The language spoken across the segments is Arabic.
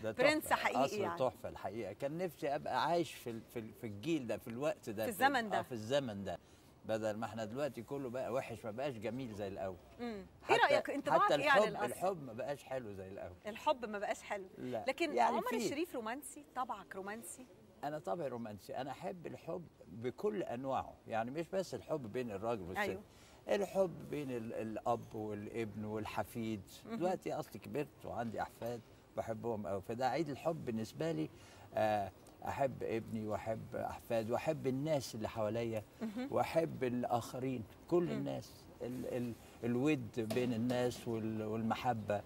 برنس حقيقي قصر يعني. تحفه الحقيقه. كان نفسي ابقى عايش في الجيل ده، في الوقت ده، في الزمن ده. في الزمن ده، بدل ما احنا دلوقتي كله بقى وحش، ما بقاش جميل زي الاول. ايه رايك، انطباعك حتى ايه عن القصر؟ الحب ما بقاش حلو زي الاول. الحب ما بقاش حلو. لا. لكن يعني عمر الشريف رومانسي، طبعك رومانسي. انا طبعي رومانسي، انا احب الحب بكل انواعه، يعني مش بس الحب بين الراجل والست. أيوه. الحب بين الاب والابن والحفيد. دلوقتي اصلي كبرت وعندي احفاد بحبهم قوي، فده عيد الحب بالنسبه لي. احب ابني واحب احفاد واحب الناس اللي حواليا واحب الاخرين، كل الناس، الود بين الناس والمحبه،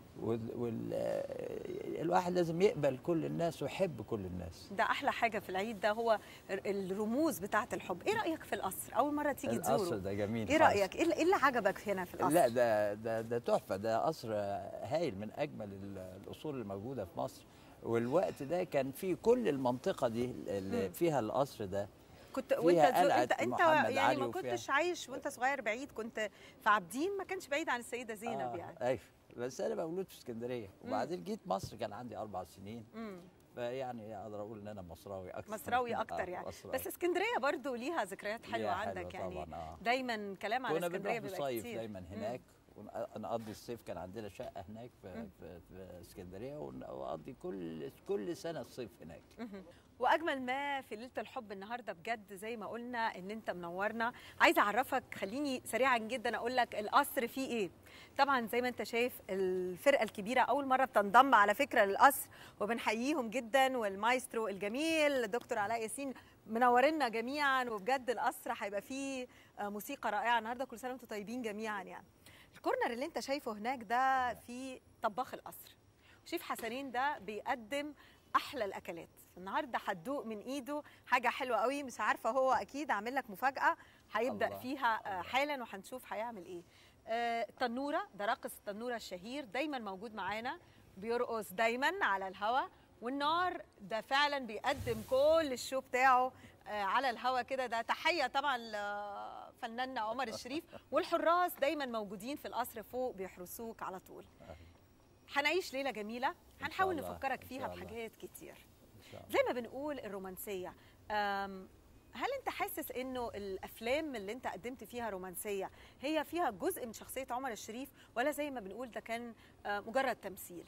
الواحد لازم يقبل كل الناس ويحب كل الناس. ده احلى حاجه في العيد ده، هو الرموز بتاعه الحب. ايه رايك في القصر؟ اول مره تيجي تزوره. القصر ده جميل. ايه رايك؟ ايه اللي عجبك هنا في القصر؟ لا ده تحفه، ده قصر هايل، من اجمل القصور الموجوده في مصر. والوقت ده كان في كل المنطقه دي اللي فيها القصر ده. وانت انت يعني ما كنتش عايش وانت صغير بعيد، كنت في عابدين، ما كانش بعيد عن السيده زينب يعني. ايوه، بس انا مولود في اسكندريه، وبعدين جيت مصر كان عندي 4 سنين. فيعني اقدر اقول ان انا مصراوي اكتر. مصراوي اكتر يعني. مصراوي. بس اسكندريه برضو ليها ذكريات حلوه عندك يعني. طبعا. دايما كلام على اسكندريه بيبقى كتير. كنا بنروح نصيف دايما هناك، ونقضي الصيف. كان عندنا شقه هناك في اسكندريه، ونقضي كل سنه الصيف هناك. واجمل ما في ليله الحب النهارده بجد زي ما قلنا ان انت منورنا. عايزه اعرفك، خليني سريعا جدا اقول لك القصر فيه ايه. طبعا زي ما انت شايف الفرقه الكبيره اول مره بتنضم على فكره للقصر، وبنحييهم جدا، والمايسترو الجميل دكتور علاء ياسين منورنا جميعا. وبجد القصر هيبقى فيه موسيقى رائعه النهارده. كل سنه وانتم طيبين جميعا يعني. الكورنر اللي انت شايفه هناك ده فيه طباخ القصر، شيف حسنين ده بيقدم احلى الاكلات. النهارده هتدوق من ايده حاجه حلوه قوي، مش عارفه، هو اكيد عامل لك مفاجاه هيبدا فيها حالا، وهنشوف هيعمل ايه. التنوره ده راقص التنوره الشهير، دايما موجود معانا، بيرقص دايما على الهوا. والنار ده فعلا بيقدم كل الشو بتاعه على الهوا كده. ده تحيه طبعا لفناننا عمر الشريف. والحراس دايما موجودين في القصر فوق بيحرسوك على طول. هنعيش ليله جميله، هنحاول نفكرك فيها بحاجات كتير. زي ما بنقول الرومانسيه، هل انت حاسس انه الافلام اللي انت قدمت فيها رومانسيه هي فيها جزء من شخصيه عمر الشريف، ولا زي ما بنقول ده كان مجرد تمثيل؟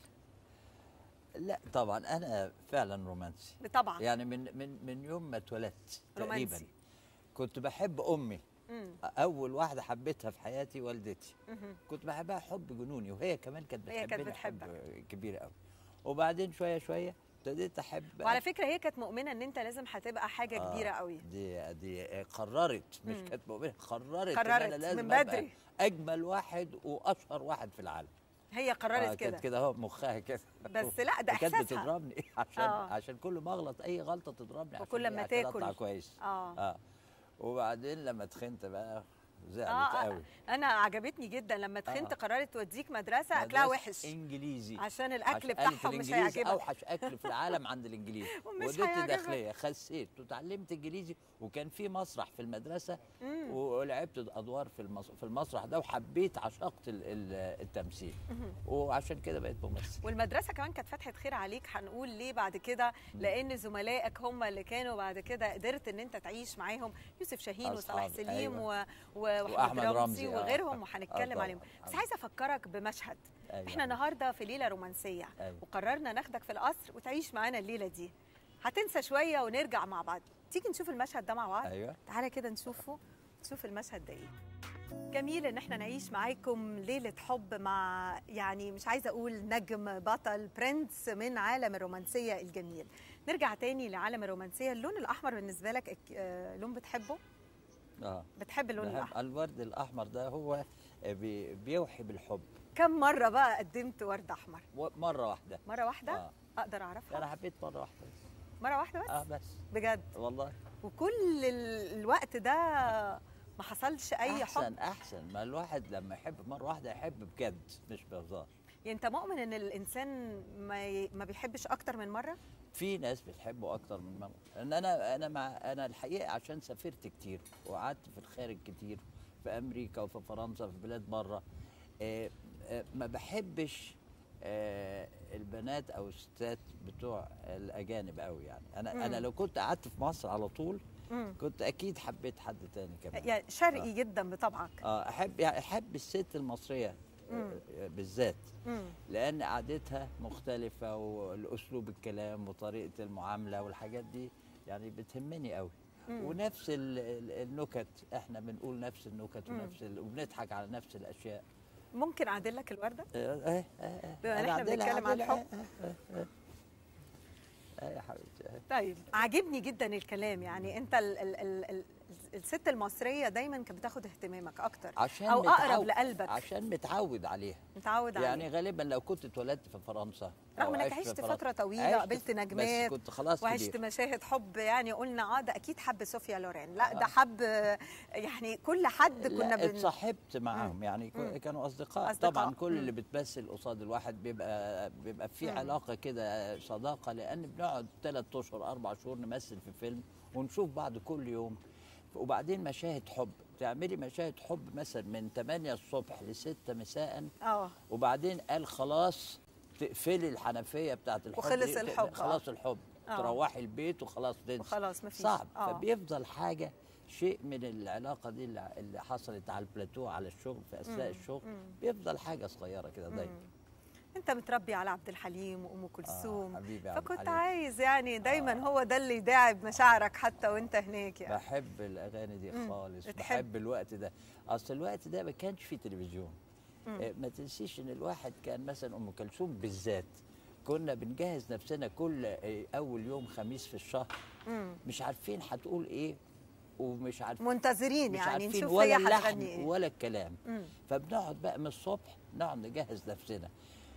لا طبعا انا فعلا رومانسي طبعا. يعني من يوم ما اتولدت تقريبا كنت بحب امي. اول واحده حبيتها في حياتي والدتي. كنت بحبها حب جنوني، وهي كمان كانت بتحبني حب كبير قوي. وبعدين شويه شويه ابتديت احب. وعلى فكره هي كانت مؤمنه ان انت لازم هتبقى حاجه كبيره قوي. دي قررت، مش كانت مؤمنه، قررت ان انا لازم من بدري أبقى اجمل واحد واشهر واحد في العالم. هي قررت كده. كانت كده اهو مخها كده. بس لا ده احساسها. كانت بتضربني عشان كل ما اغلط اي غلطه تضربني، وكل ما تاكل اطلع كويس. وبعدين لما تخنت بقى زعلت قوي. انا عجبتني جدا لما تخنت قررت توديك مدرسه اكلها وحش انجليزي، عشان الاكل بتاعهم مش هيعجبك. اوحش اكل في العالم عند الانجليز. وديت داخليه، خسيت وتعلمت انجليزي، وكان في مسرح في المدرسه ولعبت ادوار في المسرح ده، وحبيت عشقت التمثيل، وعشان كده بقيت ممثل. والمدرسه كمان كانت فتحه خير عليك، هنقول ليه بعد كده، لان زملائك هم اللي كانوا بعد كده قدرت ان انت تعيش معاهم، يوسف شاهين وصلاح سليم واحمد رمزي وغيرهم، وهنتكلم عليهم. بس عايزه افكرك بمشهد. احنا النهارده في ليله رومانسيه، وقررنا ناخدك في القصر وتعيش معانا الليله دي. هتنسى شويه ونرجع مع بعض. تيجي نشوف المشهد ده مع بعض؟ تعالى كده نشوفه، نشوف المشهد ده ايه. جميل ان احنا نعيش معاكم ليله حب مع، يعني مش عايزه اقول نجم، بطل، برنس من عالم الرومانسيه الجميل. نرجع تاني لعالم الرومانسيه. اللون الاحمر بالنسبه لك لون بتحبه؟ بتحب اللون الاحمر؟ الورد الاحمر ده هو بيوحي بالحب. كم مره بقى قدمت ورد احمر؟ مره واحده. مره واحده؟ اقدر اعرفها؟ انا حبيت مره واحده بس. مره واحده بس؟ بس بجد والله. وكل الوقت ده ما حصلش اي حب؟ احسن ما الواحد لما يحب مره واحده يحب بجد مش بهزار. يعني انت مؤمن ان الانسان ما بيحبش اكتر من مره؟ في ناس بتحبه اكتر من مره. ان انا الحقيقه عشان سافرت كتير وقعدت في الخارج كتير، في امريكا وفي فرنسا، في بلاد بره، ما بحبش البنات او الستات بتوع الاجانب قوي يعني. انا لو كنت قعدت في مصر على طول كنت اكيد حبيت حد تاني كمان. يعني شرقي جدا بطبعك. احب الست المصريه بالذات، لان قعدتها مختلفه والاسلوب الكلام وطريقه المعامله والحاجات دي يعني بتهمني قوي. ونفس النكت، احنا بنقول نفس النكت وبنضحك على نفس الاشياء. ممكن اعدل لك الورده؟ بما ان احنا بنتكلم عن الحب. يا حبيبتي. طيب، عاجبني جدا الكلام. يعني انت الست المصريه دايما كانت بتاخد اهتمامك اكتر او اقرب لقلبك عشان متعود عليها. يعني غالبا لو كنت اتولدت في فرنسا رغم انك عشت فتره طويله قابلت نجمات، بس كنت خلاص وعشت مشاهد حب، يعني قلنا ده اكيد حب صوفيا لورين، لا ده حب يعني كل حد كنا اتصاحبت معاهم يعني كانوا أصدقاء. طبعا كل اللي بتمثل قصاد الواحد بيبقى في علاقه كده صداقه، لان بنقعد 3 اشهر 4 شهور نمثل في فيلم ونشوف بعض كل يوم. وبعدين مشاهد حب، تعملي مشاهد حب مثلا من 8 الصبح ل 6 مساء، وبعدين قال خلاص تقفلي الحنفيه بتاعت الحب وخلص الحب، خلاص الحب، تروحي البيت وخلاص تنسي وخلاص مفيش. صعب. فبيفضل حاجه شيء من العلاقه دي اللي حصلت على البلاتو على الشغل في اثناء الشغل، بيفضل حاجه صغيره كده دايما. انت متربي على عبد الحليم وام كلثوم، حبيبي فكنت عايز يعني دايما هو ده اللي يداعب مشاعرك حتى وانت هناك. يعني بحب الاغاني دي خالص، بحب الوقت ده. اصل الوقت ده ما كانش فيه تلفزيون. ما تنسيش ان الواحد كان مثلا ام كلثوم بالذات كنا بنجهز نفسنا كل اول يوم خميس في الشهر، مش عارفين هتقول ايه ومش عارفين، منتظرين يعني نشوف ولا هي هتغني ايه ولا الكلام. فبنقعد بقى من الصبح نقعد نجهز نفسنا،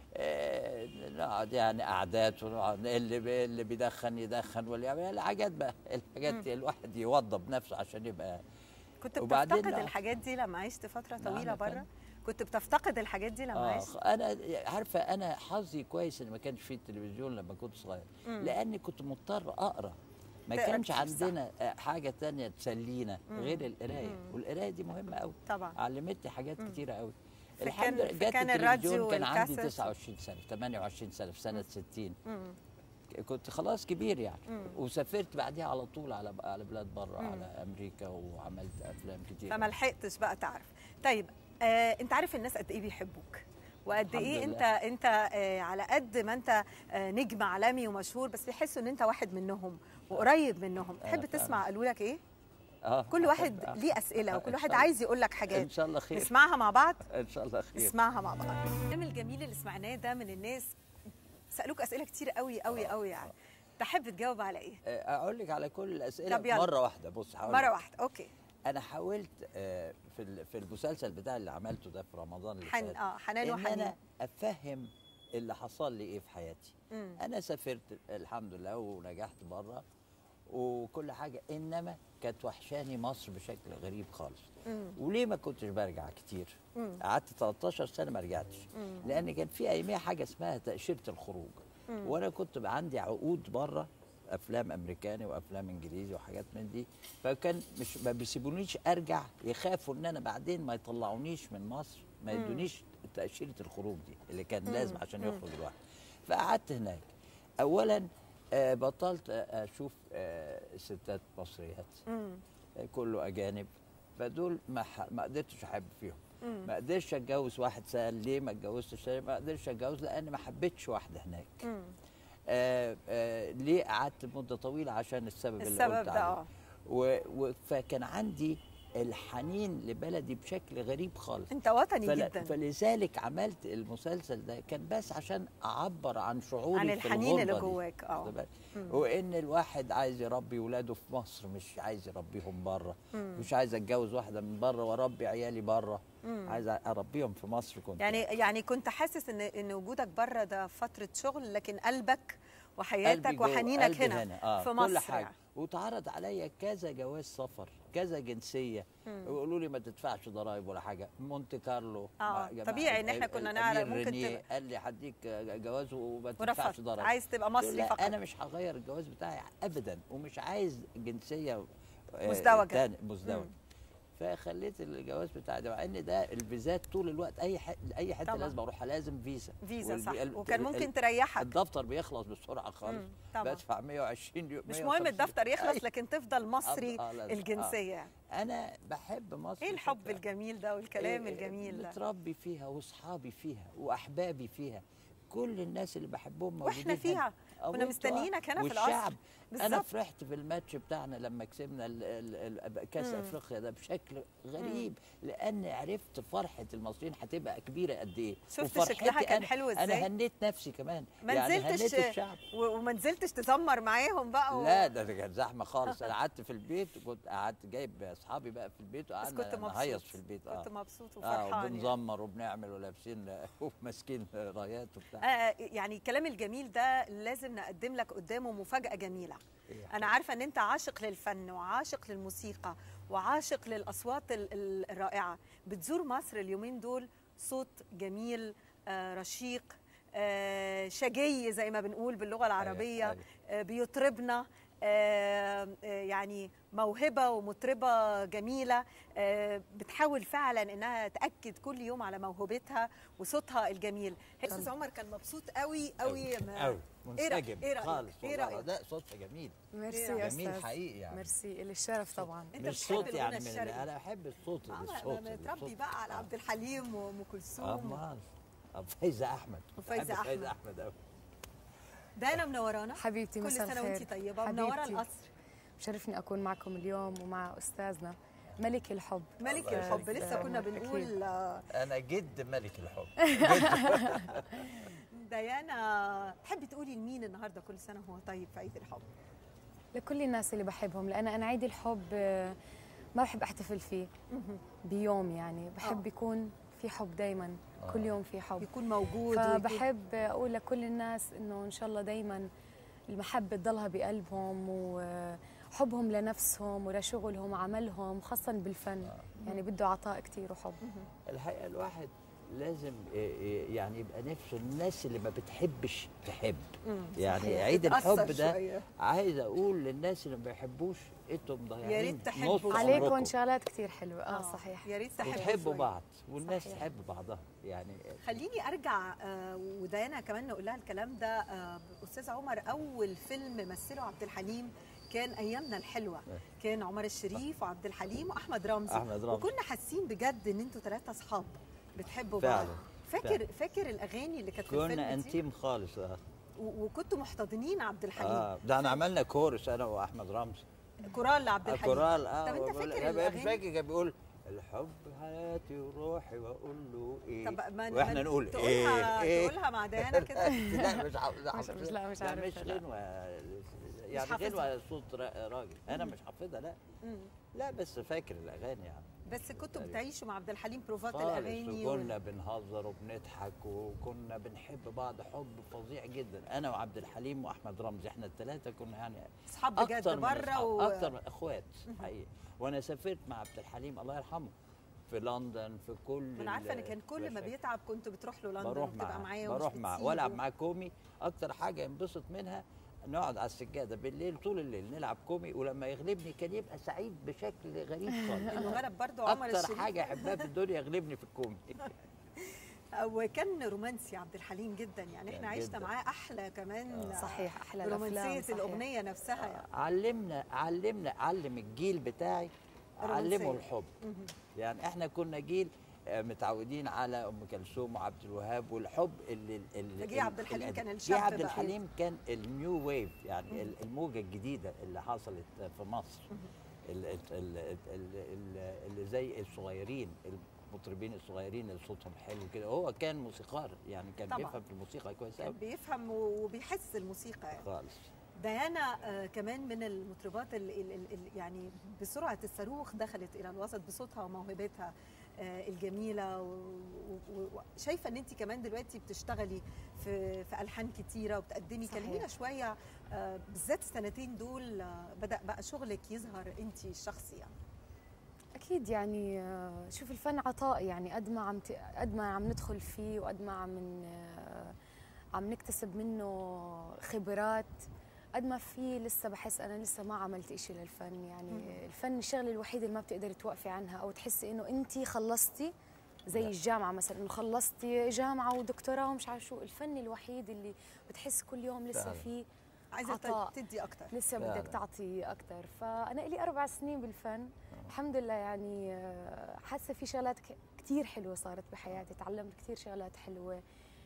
نقعد يعني قعدات، ونقعد اللي بيدخن يدخن، واللي يعمل الحاجات بقى، الحاجات الواحد يوضب نفسه عشان يبقى. كنت بتفتقد الحاجات دي لما عشت فتره طويله بره؟ كنت بتفتقد الحاجات دي لما عشت؟ انا عارفه، انا حظي كويس ان ما كانش فيه التلفزيون لما كنت صغير، لاني كنت مضطر اقرا، ما كانش عندنا حاجه تانية تسلينا غير القرايه، والقرايه دي مهمه قوي طبعا، علمتني حاجات كتيره قوي. الحمد لله جت التلفزيون كان عندي 29 سنه 28 سنه في سنه 60. كنت خلاص كبير يعني. وسافرت بعديها على طول على بلاد بره، على امريكا، وعملت افلام كتير، فما لحقتش بقى تعرف. طيب انت عارف الناس قد ايه بيحبوك، وقد ايه انت على قد ما انت نجم عالمي ومشهور، بس بيحسوا ان انت واحد منهم وقريب منهم. تحب تسمع قالوا لك ايه؟ كل واحد ليه اسئله، وكل واحد عايز يقول لك حاجات. ان شاء الله خير. نسمعها مع بعض. ان شاء الله خير. نسمعها مع بعض. الكلام الجميل اللي سمعناه ده من الناس سالوك اسئله كتير قوي قوي قوي، يعني تحب تجاوب على ايه؟ اقول لك على كل الاسئله مره واحده. بص، مره واحده. اوكي. انا حاولت في المسلسل بتاعي اللي عملته ده في رمضان اللي فات حنان وحنين، انا افهم اللي حصل لي ايه في حياتي. انا سافرت الحمد لله ونجحت بره وكل حاجه، انما كانت وحشاني مصر بشكل غريب خالص. وليه ما كنتش برجع كتير؟ قعدت 13 سنه ما رجعتش، لان كان في اياميها حاجه اسمها تاشيره الخروج، وانا كنت عندي عقود بره، افلام امريكاني وافلام انجليزي وحاجات من دي، فكان مش ما بيسيبونيش ارجع، يخافوا ان انا بعدين ما يطلعونيش من مصر، ما يدونيش تاشيره الخروج دي اللي كان لازم عشان يخرج الواحد. فقعدت هناك. اولا بطلت اشوف ستات مصريات، كله اجانب، فدول ما قدرتش احب فيهم. ما قدرتش اتجوز واحد. سأل ليه ما اتجوزتش؟ ما قدرتش اتجوز لان ما حبيتش واحده هناك. ليه قعدت مده طويله؟ عشان السبب اللي قلت عليه. فكان عندي الحنين لبلدي بشكل غريب خالص. انت وطني جدا. فلذلك عملت المسلسل ده، كان بس عشان اعبر عن شعوري عن الحنين اللي جواك. وان الواحد عايز يربي ولاده في مصر، مش عايز يربيهم بره. مش عايز اتجوز واحده من بره واربي عيالي بره، عايز اربيهم في مصر. كنت يعني كنت حاسس ان وجودك بره ده فتره شغل، لكن قلبك وحياتك وحنينك هنا في مصر. كل حاجه يعني. واتعرض عليا كذا جواز سفر، كذا جنسيه، ويقولوا لي ما تدفعش ضرائب ولا حاجه. مونت كارلو طبيعي ان احنا كنا نعرف ممكن قال لي هديك جواز وما تدفعش ضرائب. عايز تبقى مصري فقط. انا مش هغير الجواز بتاعي ابدا، ومش عايز جنسيه مزدوجه. مزدوجه. فخليت الجواز بتاع ده، مع ان ده الفيزات طول الوقت اي حته طبعا. لازم اروحها لازم فيزا صح، وكان ممكن تريحك. الدفتر بيخلص بسرعه خالص، بدفع 120 يوم، مش مهم الدفتر يخلص لكن تفضل مصري الجنسيه. انا بحب مصر. ايه الحب الجميل ده والكلام الجميل ده؟ متربي فيها واصحابي فيها واحبابي فيها، كل الناس اللي بحبهم موجودين واحنا فيها، كنا مستنيينك هنا في القصر. انا فرحت في الماتش بتاعنا لما كسبنا كاس افريقيا ده بشكل غريب، لان عرفت فرحه المصريين هتبقى كبيره قد ايه. شفت شكلها كان حلو ازاي؟ انا هنيت نفسي كمان، يعني هنيت الشعب وما نزلتش تزمر معاهم بقى لا ده كانت زحمه خالص. انا قعدت في البيت، كنت قعدت جايب اصحابي بقى في البيت وقعدنا نهيص في البيت. كنت مبسوط وفرحان وبنزمر وبنعمل ولابسين وماسكين رايات وبتاع. يعني الكلام الجميل ده لازم نقدم لك قدامه مفاجاه جميله. أنا عارفة إن أنت عاشق للفن وعاشق للموسيقى وعاشق للأصوات الرائعة. بتزور مصر اليومين دول، صوت جميل رشيق شجي زي ما بنقول باللغة العربية، بيطربنا، يعني موهبة ومطربة جميلة بتحاول فعلا انها تأكد كل يوم على موهبتها وصوتها الجميل. استاذ عمر كان مبسوط قوي قوي قوي منسجم خالص. ايه رأيك؟ لا صوتها جميل. ميرسي يا جميل حقيقي يعني. ميرسي، الشرف طبعا. مش صوت يعني انا احب الصوت. متربي بقى على عبد الحليم وام كلثوم فايزة احمد. وفايزة احمد قوي. دانا منورانا حبيبتي، كل سنه وانت طيبه ومنوره القصر. بشرفني اكون معكم اليوم ومع استاذنا ملك الحب. ملك الحب لسه كنا بنقول انا جد ملك الحب. ديانا، تحبي تقولي لمين النهارده كل سنه وهو طيب في عيد الحب؟ لكل الناس اللي بحبهم، لان انا عيد الحب ما بحب احتفل فيه بيوم، يعني بحب يكون في حب دايما، كل يوم في حب يكون موجود. فبحب اقول لكل الناس انه ان شاء الله دايما المحبه تضلها بقلبهم، وحبهم لنفسهم ولشغلهم وعملهم، خاصه بالفن يعني بده عطاء كثير وحب. الحقيقه الواحد لازم يعني يبقى نفسه الناس اللي ما بتحبش تحب. يعني صحيح. عيد الحب ده شوية. عايز اقول للناس اللي ما بيحبوش انتم مضيعين، يا ريت تحبوا عليكم شغلات كتير حلوه. صحيح، يا ريت تحبوا بعض والناس صحيح. تحب بعضها. يعني خليني ارجع وديانا كمان نقول لها الكلام ده. استاذ عمر، اول فيلم مثله عبد الحليم كان ايامنا الحلوه، كان عمر الشريف وعبد الحليم واحمد رمزي. وكنا حاسين بجد ان انتوا 3 اصحاب بتحبوا بعض. فاكر الاغاني اللي كانت في الفيلم دي؟ كنا انتيم خالص. وكنتوا محتضنين عبد الحليم. ده انا عملنا كورس انا واحمد رمزي، كورال لعبد الحليم. كورال. طب انت فاكر الاغاني؟ فاكر كان بيقول الحب حياتي وروحي واقول له ايه، طب واحنا نقول تقولها مع ديانا كده؟ لا مش عارف. مش غنوه يعني، غنوه صوت راجل انا مش حافظها. لا لا بس فاكر الاغاني يعني. بس كنتوا بتعيشوا مع عبد الحليم بروفات الاغاني وكنا بنهزر وبنضحك وكنا بنحب بعض حب فظيع جدا. انا وعبد الحليم واحمد رمزي احنا الثلاثه كنا يعني اصحاب بجد بره اكتر من اخوات حقيقي. وانا سافرت مع عبد الحليم الله يرحمه في لندن، في كل انا عارفه ان كان كل ما بيتعب كنت بتروح له لندن وتبقى معاه بروح معاه والعب معاه كومي. اكتر حاجه ينبسط منها نقعد على السجاده بالليل طول الليل نلعب كومي، ولما يغلبني كان يبقى سعيد بشكل غريب خالص. انه غلب برضه عمر الشريف. اكتر حاجه احبها في الدنيا يغلبني في الكومي. وكان رومانسي عبد الحليم جدا، يعني احنا عشنا معاه احلى كمان. صحيح، احلى رومانسيه الاغنيه نفسها يعني. علم الجيل بتاعي، علموا الحب. يعني احنا كنا جيل متعودين على ام كلثوم وعبد الوهاب والحب اللي عبد الحليم كان الشاب. عبد الحليم كان النيو ويف، يعني الموجه الجديده اللي حصلت في مصر، اللي زي الصغيرين، المطربين الصغيرين اللي صوتهم حلو كده. هو كان موسيقار يعني، كان طبعا بيفهم في الموسيقى كويس قوي، كان بيفهم وبيحس الموسيقى يعني خالص. ديانا كمان من المطربات اللي يعني بسرعه الصاروخ دخلت الى الوسط بصوتها وموهبتها الجميله. وشايفه ان انت كمان دلوقتي بتشتغلي في الحان كتيره وبتقدمي. كلمينا شويه بالذات السنتين دول بدا بقى شغلك يظهر انت الشخصي يعني. اكيد يعني شوف الفن عطاء، يعني قد ما عم ندخل فيه وقد ما عم نكتسب منه خبرات، قد ما في لسه بحس انا لسه ما عملت إشي للفن، يعني الفن الشغله الوحيده اللي ما بتقدري توقفي عنها او تحسي انه انت خلصتي زي الجامعه مثلا، انه خلصتي جامعه ودكتوراه ومش عارف شو. الفن الوحيد اللي بتحس كل يوم لسه فيه عايزه عطاء. تدي اكتر، لسه بدك تعطي اكثر. فانا لي 4 سنين بالفن الحمد لله، يعني حاسه في شغلات كثير حلوه صارت بحياتي، تعلمت كثير شغلات حلوه.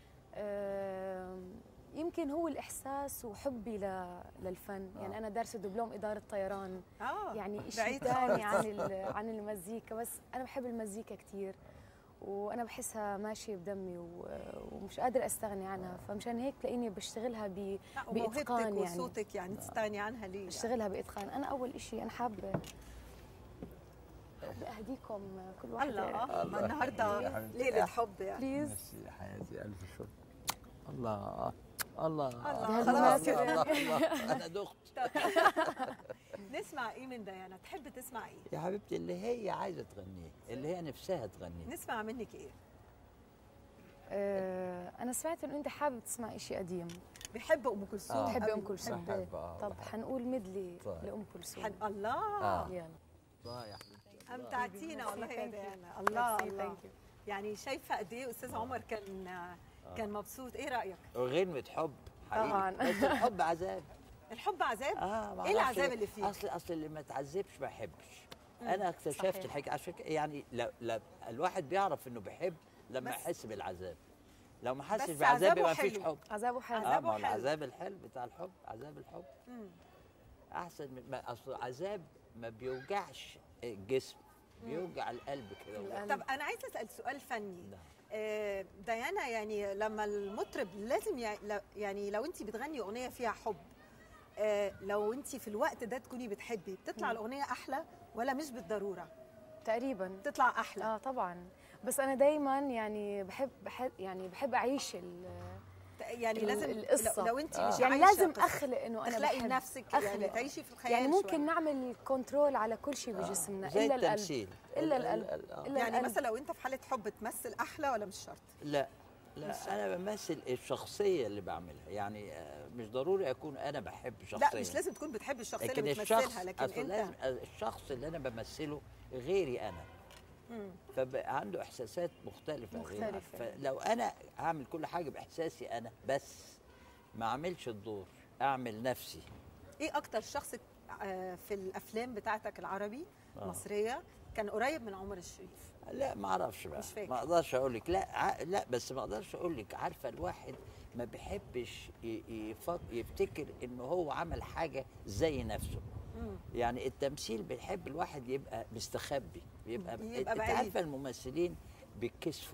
يمكن هو الاحساس وحبي للفن. يعني انا دارسه دبلوم اداره طيران، يعني شيء ثاني عن المزيكا، بس انا بحب المزيكا كثير وانا بحسها ماشيه بدمي ومش قادره استغني عنها، فمشان هيك تلاقيني بشتغلها باتقان. يعني وصوتك يعني تستغني عنها ليه؟ بشتغلها باتقان. انا اول شيء انا حابه اهديكم كل واحد. الله النهارده ليله حب يعني. بليز ميرسي حياتي، الف شكر. الله الله خلاص الله انا دخت. نسمع ايه من ديانا؟ تحب تسمع ايه يا حبيبتي؟ اللي هي عايزه تغنيه، اللي هي نفسها تغنيه. نسمع منك ايه؟ انا سمعت انه انت حابب تسمع شيء قديم. بحب ام كلثوم. بحب ام كلثوم. طب بحب. حنقول ميدلي لام كلثوم. الله يلا. الله يا حبيبتي، امتعتينا والله يا ديانا. الله يعني شايفه قد ايه استاذ عمر كان مبسوط. ايه رايك؟ غنوة حب حقيقي. طبعا. بس الحب عذاب. الحب عذاب؟ ايه العذاب اللي فيه؟ اصل اللي ما تعذبش ما يحبش. انا اكتشفت الحاجه عشان يعني لا الواحد بيعرف انه بيحب لما يحس بالعذاب. لو ما حسش بعذاب يبقى ما فيش حب. عذابه حلو. ما العذاب الحلو بتاع الحب، عذاب الحب احسن من اصل عذاب ما بيوجعش الجسم، بيوجع القلب كده. طب انا عايزه اسال سؤال فني. ديانا، يعني لما المطرب لازم يعني لو انت بتغني اغنيه فيها حب، لو انت في الوقت ده تكوني بتحبي، بتطلع الاغنيه احلى ولا مش بالضروره؟ تقريبا تطلع احلى. طبعا. بس انا دايما يعني بحب اعيش يعني لازم القصه. لو انت مش يعني لازم اخلق انه انا تخلقي بحب نفسك، يعني تعيشي في الخيال يعني ممكن شوية. نعمل كنترول على كل شيء بجسمنا زي الا التمثيل. القلب. الا القلب. يعني القلب. مثلا لو انت في حاله حب تمثل احلى ولا مش شرط؟ لا انا بمثل الشخصيه اللي بعملها، يعني مش ضروري اكون انا بحب شخصيه. لا مش لازم تكون بتحب الشخصيه لكن اللي بتمثلها، لكن انت لازم الشخص اللي انا بمثله غيري انا. فبقى عنده احساسات مختلفه غيري. فلو انا هعمل كل حاجه باحساسي انا بس، ما اعملش الدور، اعمل نفسي. ايه اكتر شخص في الافلام بتاعتك العربي المصريه كان قريب من عمر الشريف؟ لا ما اعرفش بقى، مش فاكر. ما اقدرش اقول لك. لا بس ما اقدرش اقول لك. عارفه الواحد ما بيحبش يفتكر انه هو عمل حاجه زي نفسه. يعني التمثيل بيحب الواحد يبقى مستخبي، يبقى بعيد. عارفه الممثلين بيتكسفوا،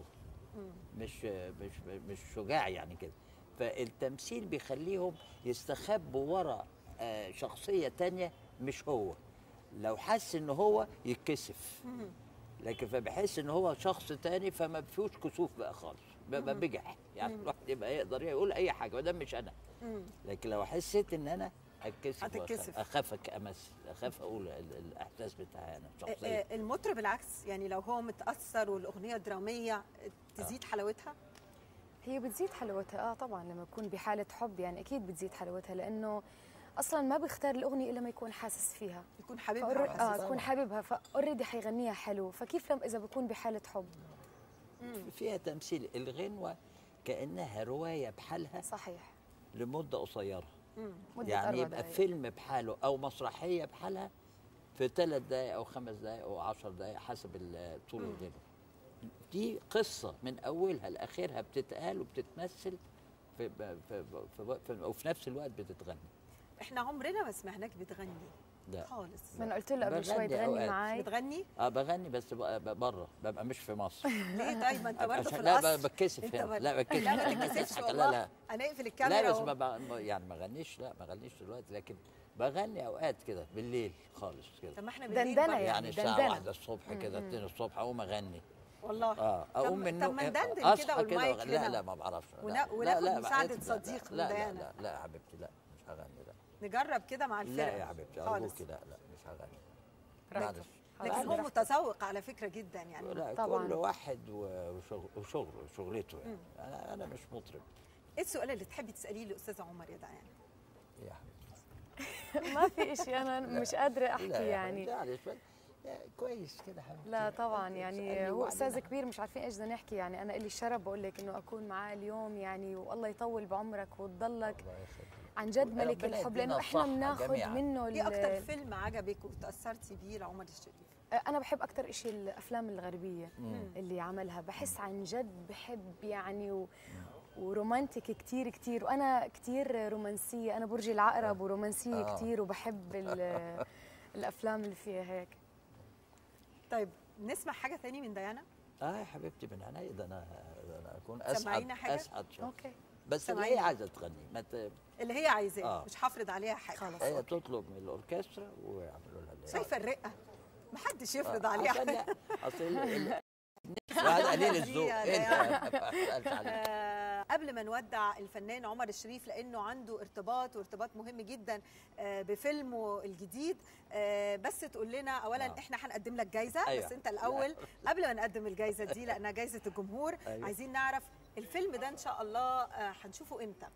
مش شجاع يعني كده. فالتمثيل بيخليهم يستخبوا ورا شخصيه تانية مش هو. لو حس ان هو يتكسف، لكن فبحس ان هو شخص تاني فما فيهوش كسوف بقى خالص، بقى بجح. يعني الواحد يبقى يقدر يقول اي حاجه ما دام مش انا. لكن لو حسيت ان انا هتتكسف، اخاف امثل، اخاف اقول الاحساس بتاعي انا الشخصيه. المطرب العكس، يعني لو هو متاثر والاغنيه دراميه تزيد حلاوتها. هي بتزيد حلاوتها طبعا لما يكون بحاله حب، يعني اكيد بتزيد حلاوتها، لانه اصلا ما بيختار الاغنيه الا ما يكون حاسس فيها، يكون حاببها. يكون حاببها، فاوريدي حيغنيها حلو. فكيف لما اذا بكون بحاله حب؟ فيها تمثيل. الغنوه كانها روايه بحالها، صحيح، لمده قصيره. مدة يعني يبقى دقايق. فيلم بحاله او مسرحيه بحالها في 3 دقائق او 5 دقائق او 10 دقائق حسب طول الغنوه. دي قصه من اولها لاخرها بتتقال وبتتمثل وفي نفس الوقت بتتغني. احنا عمرنا ما سمعناك بتغني. لا خالص. ما انا قلت له قبل شوي تغني معي. بتغني؟ بغني بس بره، ببقى مش في مصر. ليه طيب؟ ما انت برضه في لا الاصل. بتكسف هنا. لا بتكسف. لا ما تتكسفش والله. لا هنقفل الكاميرا. لا بس يعني ما غنيش. لا ما غنيش دلوقتي، لكن بغني اوقات كده بالليل خالص كده. طب ما احنا بالليل دندنه يعني الساعه 1 الصبح كده 2 الصبح اقوم اغني. والله. اقوم من النوم. طب ما ندندن كده والمايك هنا. لا ما بعرفش. وناخد مساعده صديق من ديانا. لا يا حبيبتي، لا مش هغني. لا نجرب كده مع الفرقه. لا يا حبيبتي ارجوكي، لا مش هغني. معلش. لكن هو متذوق على فكره جدا يعني. لا طبعا. كل واحد وشغلته يعني. انا مش مطرب. ايه السؤال اللي تحبي تساليه لاستاذ عمر يا ديانا؟ يا حبيبتي ما في شيء، انا مش قادره احكي لا يعني. يعني شوي كويس كده حبيبتي. لا طبعا اسألني يعني هو وبعدين استاذ كبير، مش عارفين ايش بدنا نحكي. يعني انا لي الشرف بقول لك انه اكون معاه اليوم يعني، والله يطول بعمرك وتضلك الله يخليك. عن جد ملك ربنا الحب، يدينا لانه احنا الصحة بناخذ جميعاً. منه ايه اكتر فيلم عجبك وتاثرتي بيه لعمر الشريف؟ انا بحب اكثر شيء الافلام الغربيه اللي عملها، بحس عن جد بحب يعني ورومانتيك كتير كتير، وانا كتير رومانسيه، انا برجي العقرب ورومانسيه كتير، وبحب الافلام اللي فيها هيك. طيب نسمع حاجه ثاني من ديانا؟ يا حبيبتي من عينيا، ده انا اكون سمعينا حاجة؟ اسعد شخص. اوكي بس اللي هي سمعينا. عايزه تغني اللي هي عايزاه، مش هفرض عليها حاجه. خلاص. هي تطلب من الاوركسترا ويعملوا لها اللي شايفه الرقه، محدش يفرض عليها عشان حاجه. اصل وهذا قليل الذوق انت ما بسالش عليك. قبل ما نودع الفنان عمر الشريف لانه عنده ارتباط مهم جدا بفيلمه الجديد، بس تقول لنا اولا احنا هنقدم لك جايزه. أيوة. بس انت الاول قبل ما نقدم الجايزه دي لانها جايزه الجمهور، أيوة. عايزين نعرف الفيلم ده ان شاء الله هنشوفه امتى؟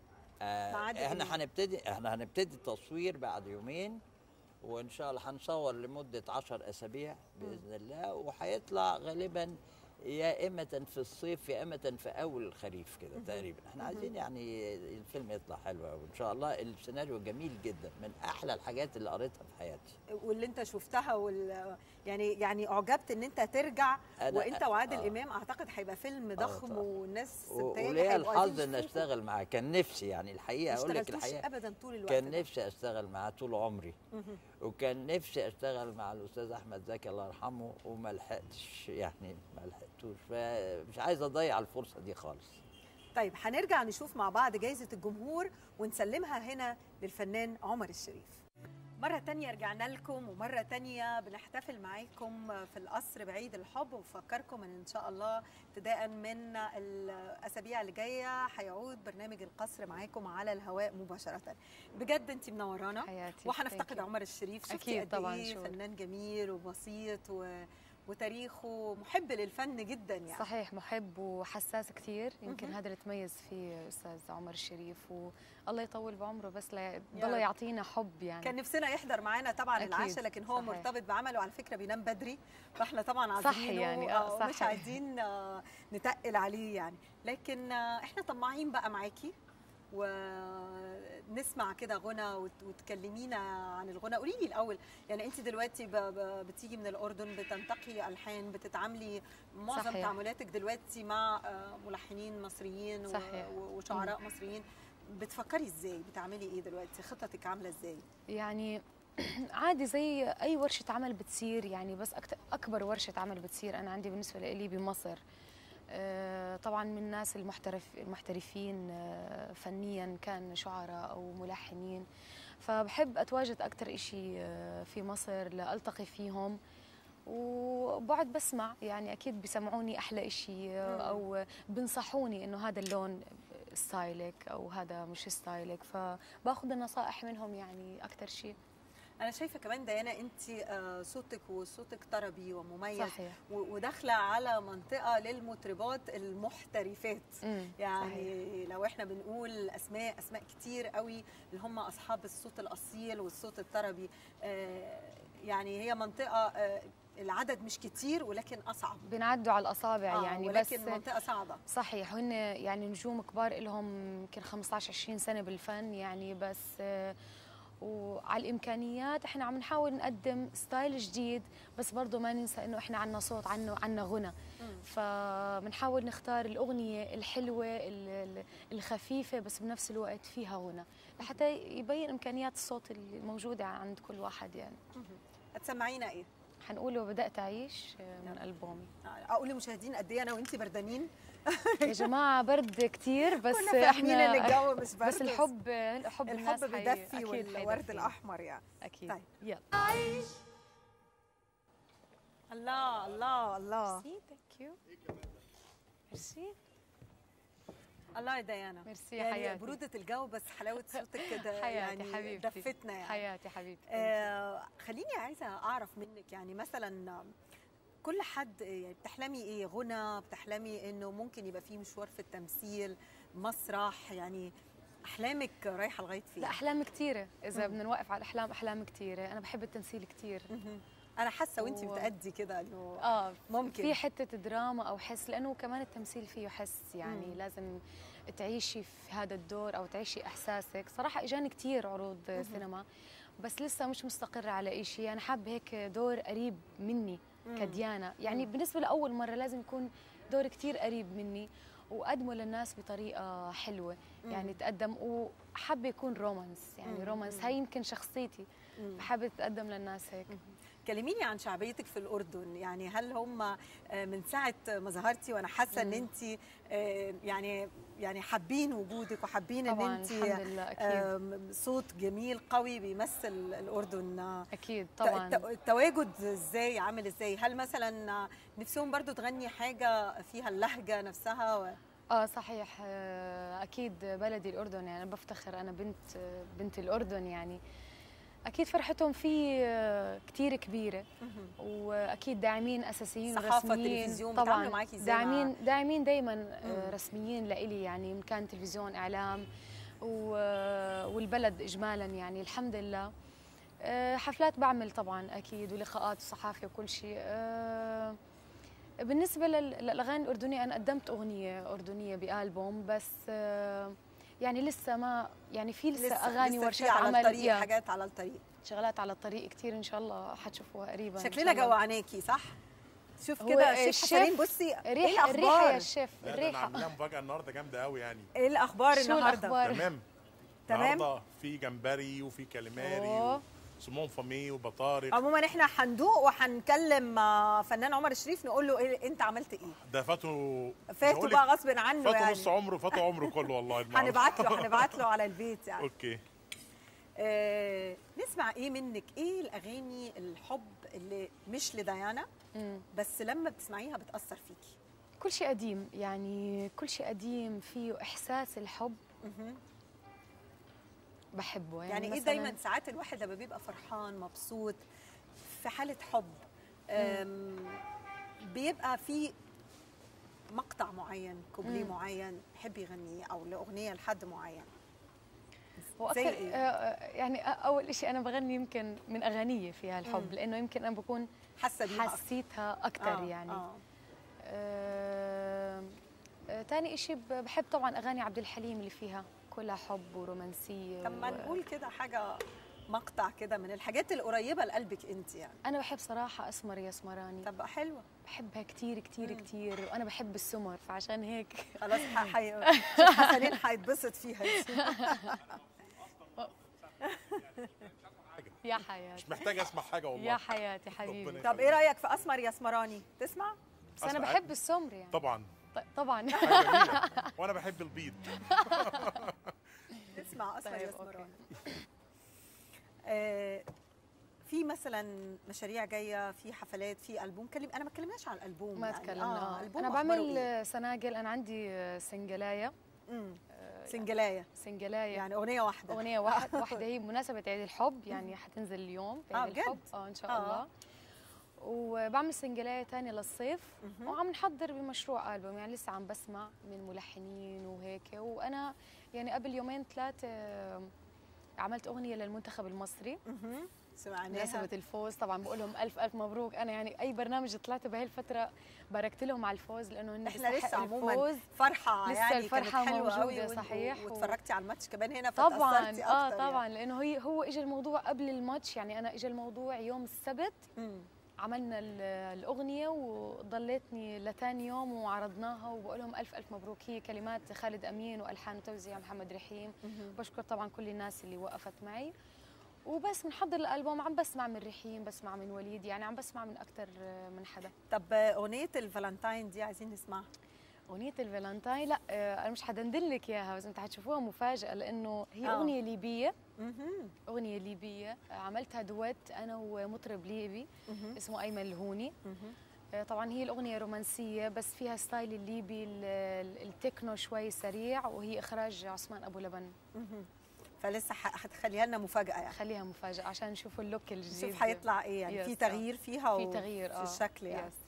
احنا هنبتدي التصوير بعد يومين، وان شاء الله هنصور لمده 10 اسابيع باذن الله، وهيطلع غالبا يا اما في الصيف يا اما في اول الخريف كده تقريبا. احنا عايزين يعني الفيلم يطلع حلو قوي ان شاء الله. السيناريو جميل جدا، من احلى الحاجات اللي قريتها في حياتي واللي انت شفتها يعني اعجبت ان انت ترجع وانت وعادل امام. اعتقد هيبقى فيلم ضخم والناس وليا الحظ ان اشتغل معاه. كان نفسي يعني الحقيقه اقول لك الحقيقه ابدا طول الوقت كان نفسي اشتغل معاه طول عمري. وكان نفسي اشتغل مع الاستاذ احمد زكي الله يرحمه وما لحقتش، يعني ما لحقتوش، فمش عايز اضيع الفرصه دي خالص. طيب هنرجع نشوف مع بعض جايزه الجمهور ونسلمها هنا للفنان عمر الشريف. مرة تانية رجعنا لكم، ومرة تانية بنحتفل معاكم في القصر بعيد الحب، وبفكركم ان شاء الله ابتداء من الاسابيع اللي جايه هيعود برنامج القصر معاكم على الهواء مباشرة. بجد انت منورانا حياتي، وهنفتقد عمر الشريف. شفتي أكيد قد طبعاً ايه فنان جميل وبسيط وتاريخه محب للفن جدا يعني. صحيح، محب وحساس كثير، يمكن هذا اللي تميز فيه استاذ عمر الشريف، والله يطول بعمره بس يضل يعطينا حب يعني. كان نفسنا يحضر معانا طبعا العشاء، لكن هو صحيح. مرتبط بعمله، وعلى فكره بينام بدري، فاحنا طبعا عايزينه صح يعني صح، مش عايزين نتقل عليه يعني. لكن احنا طماعين بقى معاكي ونسمع كده غنى وتكلمينا عن الغنى. قولي لي الاول، يعني انت دلوقتي بتيجي من الاردن، بتنتقي الحان، بتتعاملي معظم صحيح. تعاملاتك دلوقتي مع ملحنين مصريين صحيح. وشعراء مصريين. بتفكري ازاي؟ بتعملي ايه دلوقتي؟ خطتك عامله ازاي؟ يعني عادي زي اي ورشه عمل بتصير يعني، بس اكبر ورشه عمل بتصير انا عندي بالنسبه لي بمصر. طبعا من الناس المحترفين فنيا، كان شعراء او ملحنين، فبحب اتواجد اكثر شيء في مصر لالتقي فيهم، وبقعد بسمع يعني اكيد بيسمعوني احلى شيء او بنصحوني انه هذا اللون ستايلك او هذا مش ستايلك، فباخذ النصائح منهم يعني اكثر شيء. أنا شايفة كمان ديانا أنت صوتك طربي ومميز صحيح. وداخلة على منطقة للمطربات المحترفات. يعني صحيح. لو احنا بنقول أسماء كتير قوي اللي هم أصحاب الصوت الأصيل والصوت الطربي، يعني هي منطقة العدد مش كتير ولكن أصعب، بنعدوا على الأصابع يعني، ولكن بس منطقة صعبة. صحيح، وهن يعني نجوم كبار لهم يمكن 15-20 سنة بالفن يعني، بس وعلى الامكانيات احنا عم نحاول نقدم ستايل جديد، بس برضه ما ننسى انه احنا عنا صوت، عنا غنى، فبنحاول نختار الاغنيه الحلوه الخفيفه بس بنفس الوقت فيها غنى، لحتى يبين امكانيات الصوت الموجوده عند كل واحد يعني. هتسمعينا ايه؟ حنقوله بدأت أعيش من ألبومي. أقول للمشاهدين قد إيه أنا وأنتِ بردانين؟ يا جماعة برد كتير، بس إحنا إن الجو مش برد، بس الحب الناس بيدفي والورد الأحمر يعني. أكيد. طيب يلا. الله الله الله. ميرسي، ثانك يو. ميرسي. الله يا ديانا. ميرسي يعني حياتي. برودة الجو بس حلاوة صوتك كده يعني حبيبتي. دفتنا يعني. حياتي حبيبتي. خليني عايزة أعرف منك يعني مثلا كل حد يعني بتحلمي إيه؟ غنى؟ بتحلمي إنه ممكن يبقى فيه مشوار في التمثيل، مسرح؟ يعني احلامك رايحه لغايه فين؟ لا احلام كثيره، اذا بدنا نوقف على الاحلام، احلام كثيره. انا بحب التمثيل كثير. انا حاسه وانت بتأدي كده انه ممكن في حته دراما او حس، لانه كمان التمثيل فيه حس، يعني لازم تعيشي في هذا الدور او تعيشي احساسك. صراحه اجاني كثير عروض سينما، بس لسه مش مستقره على شيء. انا حابه هيك دور قريب مني كديانا، يعني بالنسبه لاول مره لازم يكون دور كثير قريب مني وقدمه للناس بطريقه حلوه. يعني تقدم، وحابه يكون رومانس، يعني رومانس هاي يمكن شخصيتي، فحابه تقدم للناس هيك. كلميني عن شعبيتك في الأردن، يعني هل هم من ساعة ما ظهرتي وأنا حاسة إن أنت يعني حابين وجودك وحابين إن أنت الحمد لله أكيد. صوت جميل قوي بيمثل الأردن أكيد طبعا. التواجد إزاي عامل إزاي؟ هل مثلا نفسهم برضو تغني حاجة فيها اللهجة نفسها صحيح. أكيد بلدي الأردن، يعني بفتخر أنا بنت الأردن، يعني أكيد فرحتهم فيه كتير كبيرة، وأكيد داعمين أساسيين صحافة رسميين تلفزيون طبعا، معاكي زي داعمين دايما رسميين لإلي، يعني من كان تلفزيون إعلام والبلد إجمالا، يعني الحمد لله. حفلات بعمل طبعا أكيد، ولقاءات صحافة وكل شيء. بالنسبة للأغاني الأردنية، أنا قدمت أغنية أردنية بألبوم، بس يعني لسه ما، يعني في لسه اغاني ورشات على الطريق، حاجات على الطريق، شغلات على الطريق كتير ان شاء الله حتشوفوها قريبا. شكلنا جوعناكي صح؟ شوف كده الشيف حسنين، بصي الريحه الريحه يا شيف، الريحه عاملين مفاجاه النهارده جامده قوي. يعني ايه الاخبار النهارده؟ تمام النهارده في جمبري وفي كاليماري وسمون فامي وبطارخ. عموما احنا هندوق وهنكلم فنان عمر الشريف نقول له إيه انت عملت ايه. ده فاتوا بقى غصب عنه، فاتوا يعني نص عمره، فاتوا عمره كله والله. هنبعت له على البيت يعني. اوكي. نسمع ايه منك، ايه الاغاني الحب اللي مش لديانا بس لما بتسمعيها بتأثر فيكي؟ كل شيء قديم، يعني كل شيء قديم فيه احساس الحب بحبه. يعني ايه دايما ساعات الواحد لما بيبقى فرحان مبسوط في حالة حب بيبقى في مقطع معين، كوبليه معين بيحب يغنيه او لأغنية لحد معين. زي إيه؟ يعني اول شيء انا بغني يمكن من اغانيه فيها الحب، لانه يمكن انا بكون حسيتها اكثر يعني. ثاني شيء بحب طبعا اغاني عبد الحليم اللي فيها كلها حب ورومانسيه. طب ما نقول كده حاجه، مقطع كده من الحاجات القريبه لقلبك انت يعني. انا بحب صراحه اسمر يا اسمراني. طب حلوه، بحبها كثير كثير كثير، وانا بحب السمر، فعشان هيك خلاص حسنين هيتبسط فيها. يا حياتي مش محتاجه اسمع حاجه والله. يا حياتي حبيبي. طب ايه رايك في اسمر يا اسمراني؟ تسمع؟ بس انا بحب السمر يعني. طبعا طبعا. وانا بحب البيض. تسمع اسمر يا اسمراني. في مثلا مشاريع جايه، في حفلات، في البوم. انا ما اتكلمناش على الالبوم. ما تكلمنا. انا بعمل سناجل، انا عندي سنجلايه. سنجلايه يعني اغنيه واحده. واحده هي بمناسبه عيد الحب، يعني حتنزل اليوم في عيد الحب ان شاء الله. وبعمل سنجلايه ثانيه للصيف، وعم نحضر بمشروع البوم، يعني لسه عم بسمع من ملحنين وهيك. وانا يعني قبل يومين ثلاثه عملت اغنيه للمنتخب المصري بمناسبة الفوز. طبعا بقول لهم الف الف مبروك. انا يعني اي برنامج طلعت بهي الفتره باركت لهم على الفوز، لانه هن احنا لسه عموما فرحه، لسه يعني الفرحه كانت حلوه قوي. صحيح. واتفرجتي على الماتش كمان هنا طبعا. فتأثرتي اكتر طبعا يعني. لانه هو اجى الموضوع قبل الماتش، يعني انا اجى الموضوع يوم السبت. عملنا الاغنيه وضليتني لثاني يوم وعرضناها، وبقول لهم الف الف مبروك. هي كلمات خالد امين والحان وتوزيع محمد رحيم. بشكر طبعا كل الناس اللي وقفت معي. وبس بنحضر الالبوم، عم بسمع من رحيم، بسمع من وليد، يعني عم بسمع من اكثر من حدا. طب اغنيه الفالنتاين دي عايزين نسمعها. اغنيه الفالنتاين لا انا مش حدندن لك اياها، بس انت حتشوفوها مفاجاه، لانه هي اغنيه ليبيه. اغنيه ليبيه عملتها دويت انا ومطرب ليبي اسمه ايمن الهوني. طبعا هي الاغنيه رومانسيه بس فيها ستايل الليبي، التكنو شوي سريع، وهي اخراج عثمان ابو لبن. فلسه هتخليها لنا مفاجاه يعني. خليها مفاجاه عشان نشوفوا اللوك الجديد، نشوف هيطلع ايه يعني. في تغيير فيها في تغيير في الشكل يعني.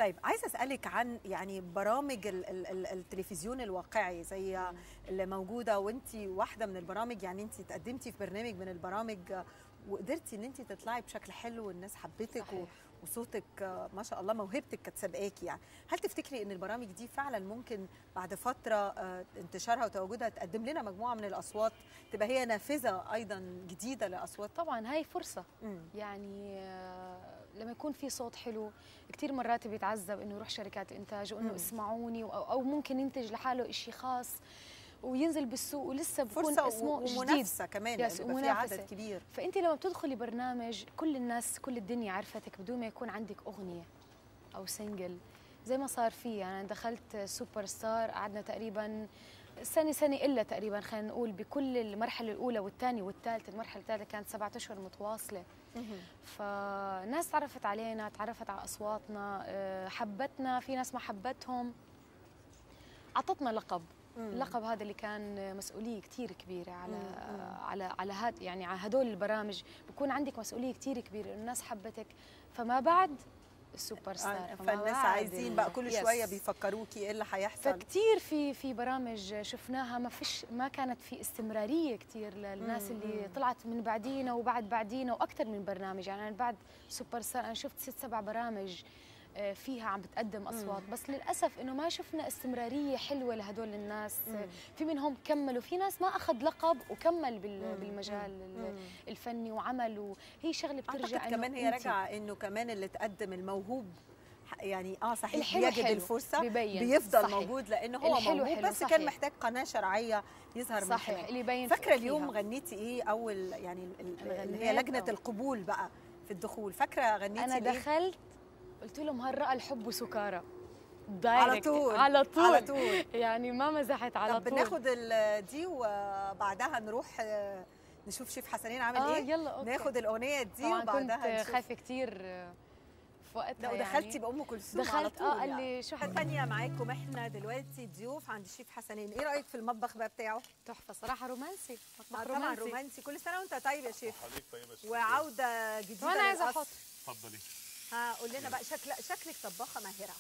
طيب عايزه اسالك عن يعني برامج التلفزيون الواقعي زي اللي موجوده، وانت واحده من البرامج، يعني انت تقدمتي في برنامج من البرامج وقدرتي ان انت تطلعي بشكل حلو والناس حبتك وصوتك ما شاء الله موهبتك كانت سابقاكي. يعني هل تفتكري ان البرامج دي فعلا ممكن بعد فتره انتشارها وتواجدها تقدم لنا مجموعه من الاصوات تبقى هي نافذه ايضا جديده لاصوات؟ طبعا هاي فرصه. يعني لما يكون في صوت حلو كثير مرات بيتعذب انه يروح شركات انتاج وانه اسمعوني، او ممكن ينتج لحاله شيء خاص وينزل بالسوق ولسه بكون اسمه ومنافسه كمان، يبقى في عدد كبير. فانت لما بتدخلي برنامج كل الناس كل الدنيا عرفتك بدون ما يكون عندك اغنيه او سنجل زي ما صار في. انا دخلت سوبر ستار، قعدنا تقريبا سنه الا تقريبا، خلينا نقول بكل المرحله الاولى والثانيه والثالثه. المرحله الثالثه كانت 7 اشهر متواصله. فناس تعرفت علينا، تعرفت على اصواتنا، حبتنا، في ناس ما حبتهم، عطتنا لقب. اللقب هذا اللي كان مسؤوليه كثير كبيره على هاد، يعني على هدول البرامج بكون عندك مسؤوليه كثير كبيره، الناس حبتك. فما بعد السوبر ستار، فالناس عايزين بقى كل شويه بيفكروكي ايه اللي هيحصل. فكتير في برامج شفناها ما كانت في استمراريه كثير للناس اللي طلعت من بعدينا وبعد بعدينا، واكثر من برنامج. يعني أنا بعد سوبر ستار انا شفت 6 7 برامج فيها عم بتقدم اصوات، بس للاسف انه ما شفنا استمراريه حلوه لهدول الناس. في منهم كملوا، في ناس ما اخذ لقب وكمل بالمجال الفني وعمل، وهي شغله بترجع أعتقد كمان هي راجعه انه كمان اللي تقدم الموهوب يعني صحيح بيجد الفرصه بيفضل صحيح. موجود لانه هو موهوب، بس صحيح. كان محتاج قناه شرعيه يظهر من صحيح اللي يبين. فاكره اليوم غنيتي ايه اول يعني اللي هي لجنه القبول بقى في الدخول؟ فاكره غنيتي انا إيه؟ دخلت قلت لهم هل رأى الحب سكارى على طول على طول يعني ما مزحت على طول. طب بناخد دي وبعدها نروح نشوف شيف حسنين عامل ايه. يلا أوكي. ناخد الاغنيه دي وبعدها كنت خايفه كتير في وقتها. ودخلتي يعني بام كلثوم على طول. قال لي شو ثانيه معاكم احنا دلوقتي ضيوف عند الشيف حسنين. ايه رايك في المطبخ بقى بتاعه؟ تحفه صراحه، رومانسي. طبعا رومانسي. كل سنه وانت طيب يا شيف. حضرتك طيبه يا شيف. وعوده جديده. وانا عايزه احط. اتفضلي. قول لنا بقى شكلك طباخه ماهره.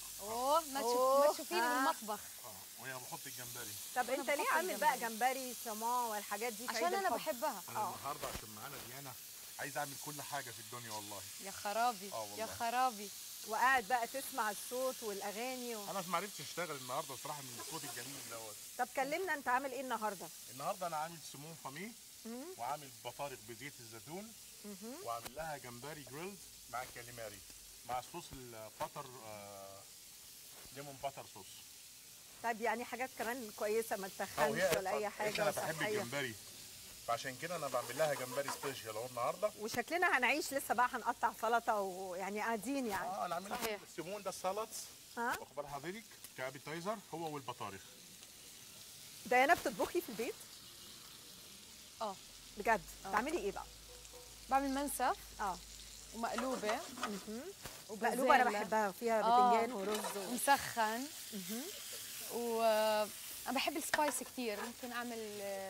ما تشوفيني بالمطبخ. وهي بحط الجمبري. طب انت ليه عامل بقى جمبري سمون والحاجات دي؟ عشان انا بحبها. انا النهارده عشان معانا ديانا عايز اعمل كل حاجه في الدنيا والله. يا خرابي يا خرابي. وقاعد بقى تسمع الصوت والاغاني انا ما عرفتش اشتغل النهارده بصراحه من الصوت الجميل دوت. طب كلمنا انت عامل ايه النهارده؟ النهارده انا عامل سمون فاميه وعامل بطارخ بزيت الزيتون وعامل لها جمبري جريلد مع كاليماري مع صوص الباتر ليمون باتر صوص. طيب يعني حاجات كمان كويسه ما تتخنش ولا اي حاجه. انا بحب الجمبري فعشان كده انا بعمل لها جمبري سبيشال اهو النهارده. وشكلنا هنعيش لسه بقى هنقطع سلطه ويعني قاعدين يعني. انا عامل لها السمون ده سلطس. واخد بال حضرتك كابيتايزر هو والبطارخ. ديانا بتطبخي في البيت؟ بجد؟ بتعملي ايه بقى؟ بعمل منسف ومقلوبه. مقلوبه انا بحبها، فيها بتنجان ورز ومسخن. انا بحب السبايس كثير. ممكن اعمل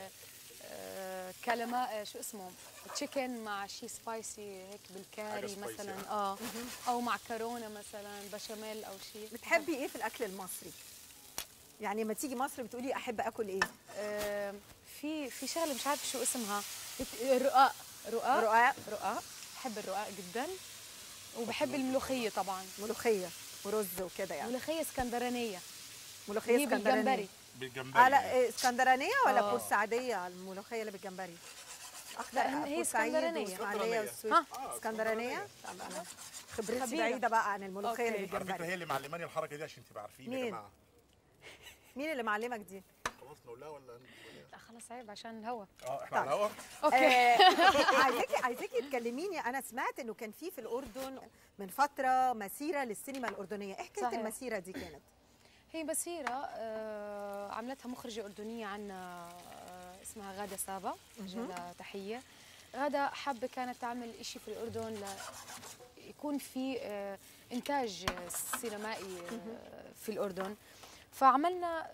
كلمه شو اسمه تشيكن مع شيء سبايسي هيك بالكاري مثلا. او معكرونه مثلا بشاميل او شيء. بتحبي ايه في الاكل المصري؟ يعني لما تيجي مصر بتقولي احب اكل ايه؟ في شغله مش عارفه شو اسمها. رقاق. بحب الرقاق جدا. وبحب الملوخيه طبعا. ملوخيه ورز وكده يعني. ملوخيه اسكندرانيه. ملوخيه اسكندرانيه بالجمبري. لا اسكندرانيه ولا بورسعيديه الملوخيه اللي بالجمبري؟ لا هي اسكندرانيه. اسماعيليه والسويس. اسكندرانيه. خبرتي بعيده بقى عن الملوخيه اللي بالجمبري. على فكره هي اللي معلماني الحركه دي عشان تبقى عارفين يا جماعه. مين اللي معلمك دي؟ خلاص نقولها ولا لا خلاص عيب عشان الهوا. احنا على الهوا. اوكي. عايزاكي تكلميني. انا سمعت انه كان في الاردن من فتره مسيره للسينما الاردنيه. ايه حكايه المسيره دي كانت؟ هي مسيره عملتها مخرجه اردنيه عنا اسمها غاده سابا. لها تحيه. غاده حابه كانت تعمل شيء في الاردن يكون في انتاج سينمائي في الاردن. فعملنا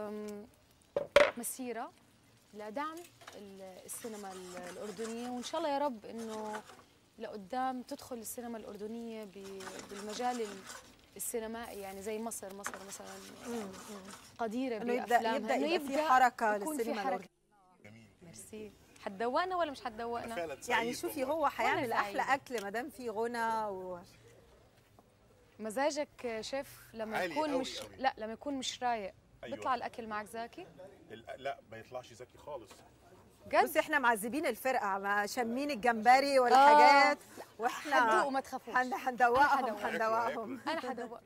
مسيره لدعم السينما الاردنيه، وان شاء الله يا رب انه لقدام تدخل السينما الاردنيه بالمجال السينمائي، يعني زي مصر مثلا قديره انه بافلامها يبدا في حركه يكون في للسينما حركه. جميل. ميرسي. حتدوقنا ولا مش حتدوقنا؟ فعلا سعيد يعني شوفي والله. هو هيعمل وأنا احلى سعيدة. اكل ما دام في غنى مزاجك شيف لما عالي يكون أوي مش أوي. لا لما يكون مش رايق أيوة. بيطلع الاكل معك زاكي لا ما يطلعش ذكي خالص. جد. بصي احنا معذبين الفرقه ما شامين الجمبري والحاجات واحنا حدوقوا ما تخافوش. هندوقهم أنا هندوقهم انا حدوق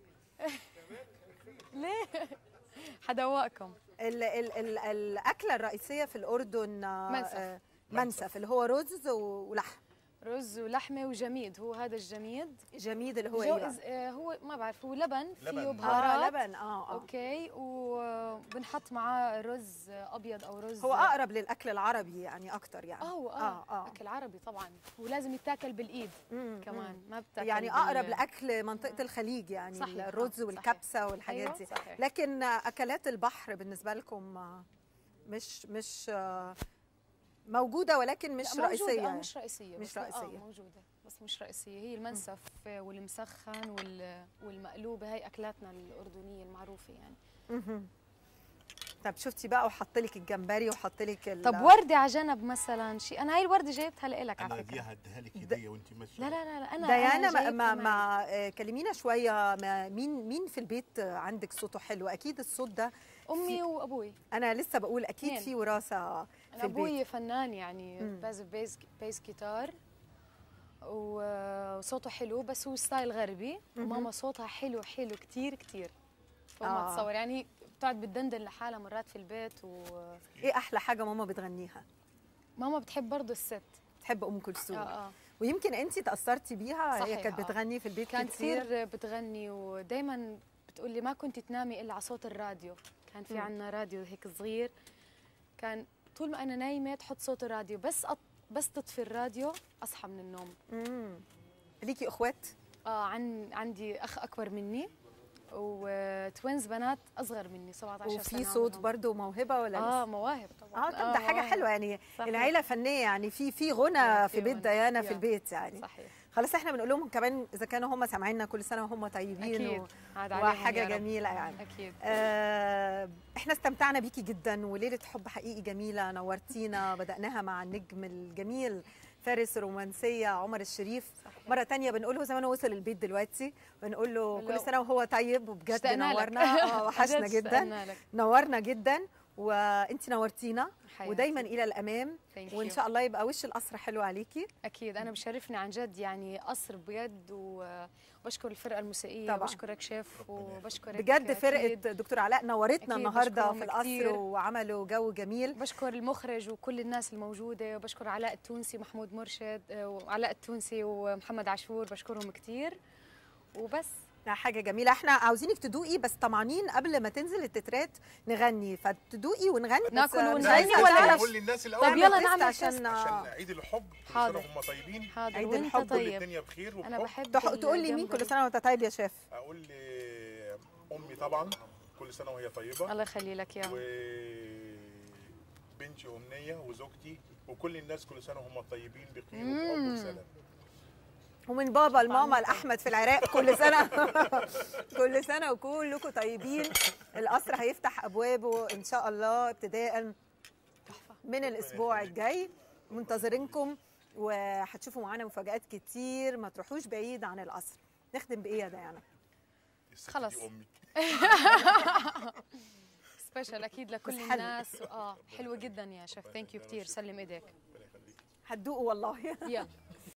ليه؟ حدوقكم. ال الاكله الرئيسيه في الاردن منسف. منسف اللي هو رز ولحم. رز ولحمه وجميد، هو هذا الجميد. جميد اللي هو ايه بقى؟ هو ما بعرف، هو لبن فيه لبن. بهارات. لبن اوكي، وبنحط معاه رز ابيض او رز. هو اقرب للاكل العربي يعني اكتر يعني اكل عربي طبعا، ولازم يتاكل بالايد كمان، ما بتاكل يعني اقرب لاكل منطقه الخليج يعني صحيح. الرز صحيح. والكبسه والحاجات أيوة، دي. صحيح. لكن اكلات البحر بالنسبه لكم مش موجوده ولكن مش لا، رئيسيه موجودة. يعني. مش رئيسيه مش بس رئيسية. موجوده بس مش رئيسيه. هي المنسف والمسخن والمقلوبه، هي اكلاتنا الاردنيه المعروفه يعني. طب شفتي بقى وحط لك الجمبري وحط لك طب وردة على جنب مثلا شيء، انا هاي الوردة جايبتها لك على انا فكره. دي هديها لك هديه وانت ماشيه. لا انا ديانا أنا جايبتها معي. كلمينا شويه مين في البيت عندك صوته حلو؟ اكيد الصوت ده امي وابوي. انا لسه بقول اكيد اثنين. في وراثه في أنا البيت. ابوي فنان يعني، بعزف بيز جيتار وصوته حلو بس هو ستايل غربي. وماما صوتها حلو كتير فما تصور يعني بتقعد بتدندن لحالها مرات في البيت. ايه احلى حاجه ماما بتغنيها؟ ماما بتحب برضه الست، بتحب ام كلثوم. اه ويمكن انت تاثرتي بيها. صحيح. هي كانت بتغني في البيت كانت كتير. كثير بتغني، ودائما بتقول لي ما كنت تنامي الا على صوت الراديو. كان في عندنا راديو هيك صغير، كان طول ما انا نايمه تحط صوت الراديو، بس تطفي الراديو اصحى من النوم. ليكي اخوات؟ عندي اخ اكبر مني وتوينز بنات اصغر مني 17 سنه. وفي صوت برضه وموهبه ولا لسه؟ مواهب طبعا. طب ده حاجه حلوه يعني. صحيح. العيله فنيه يعني في غنى في بيت غنى. ديانا في البيت يعني. صحيح. خلاص احنا بنقول لهم كمان اذا كانوا هم سامعيننا كل سنه وهم طيبين. اكيد عاد عليهم وحاجه يا رب. جميله يعني. اكيد. احنا استمتعنا بيكي جدا وليله حب حقيقي جميله نورتينا. بدأناها مع النجم الجميل فارس الرومانسيه عمر الشريف. صحيح. مره تانية بنقول له زمان وصل البيت دلوقتي بنقول له لو. كل سنه وهو طيب وبجد اشتقنا لك. نورنا. وحشنا عن جد جدا. اشتقنا لك. نورنا جدا وانت نورتينا حياتي. ودايما الى الامام. Thank وان you. شاء الله يبقى وش القصر حلو عليكي. اكيد انا بشرفني عن جد يعني قصر بجد، وبشكر الفرقه الموسيقيه طبعا. وبشكرك شيف وبشكرك بجد فرقه أكيد. دكتور علاء نورتنا أكيد النهارده بشكرهم في القصر كتير. وعملوا جو جميل. بشكر المخرج وكل الناس الموجوده، وبشكر علاء التونسي ومحمود مرشد وعلاء التونسي ومحمد عاشور، بشكرهم كتير وبس. لا حاجه جميله. احنا عاوزينك تدوقي بس طمعانين قبل ما تنزل التترات نغني فتدوقي ونغني. ناكل بس ونغني عايزة ولا تعرف- نقول للناس طب الاول يلا تيست نعمل عشان تيست. عشان عيد الحب كل حاضر. سنه وهم طيبين. حاضر. عيد وانت الحب كل طيب. الدنيا بخير انا وبحب. بحب تقول لي مين كل سنه وانت طيب يا شيف؟ اقول لامي طبعا كل سنه وهي طيبه. الله يخلي لك يا وبنتي امنيه وزوجتي وكل الناس كل سنه وهم طيبين بخير وبحب وسلام. ومن بابا لماما لاحمد في العراق كل سنه. كل سنه وكلكم طيبين. القصر هيفتح ابوابه ان شاء الله ابتداء من الاسبوع الجاي. منتظرينكم وهتشوفوا معانا مفاجآت كتير. ما تروحوش بعيد عن القصر. نخدم بايه يا ديانا؟ الست خلاص. دي امي. سبيشال اكيد لكل بس حلو. الناس. حلوه جدا يا شيف. ثانك يو كثير. سلم ايديك. هتدوقوا والله. يلا